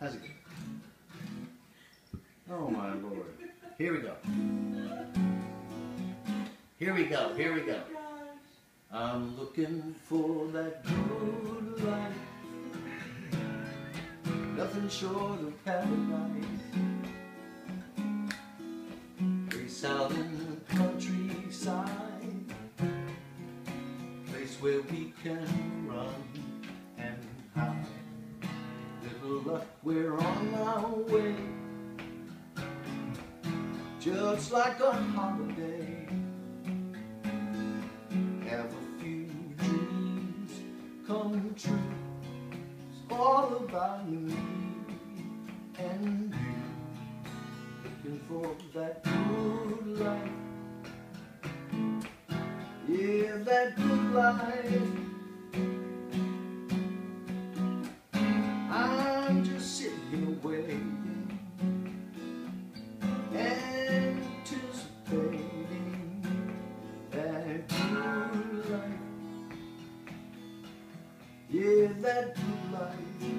How's it going? Oh my Lord. Here we go. Here we go. Here we go. I'm looking for that good life. Nothing short of paradise. Place out in the countryside. Place where we can run and hide. Little luck, we're on our way. Just like a holiday. Have a few dreams come true. It's all about me and you. Looking for that good life. Yeah, that good life. I'm just sitting here waiting, anticipating that good life. Yeah, that good life.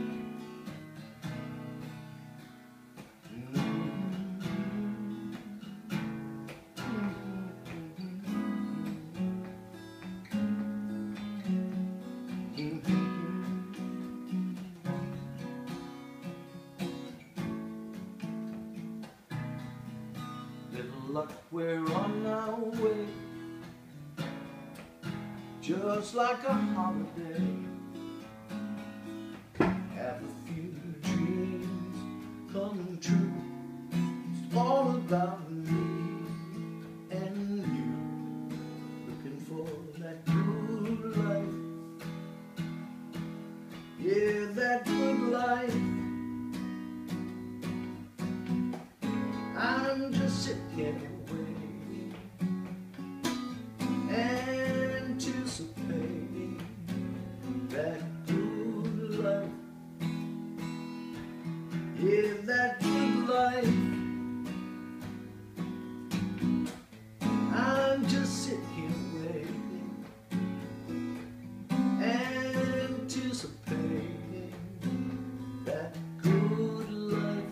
Little luck, we're on our way. Just like a holiday. Have a few dreams come true. It's all about me and you. Looking for that good life. Yeah, that good life. I'm just sitting here waiting, anticipating that good life. Yeah, that good life. I'm just sitting here waiting, anticipating that good life.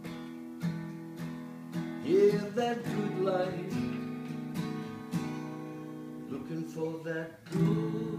Yeah, that good life. Looking for that good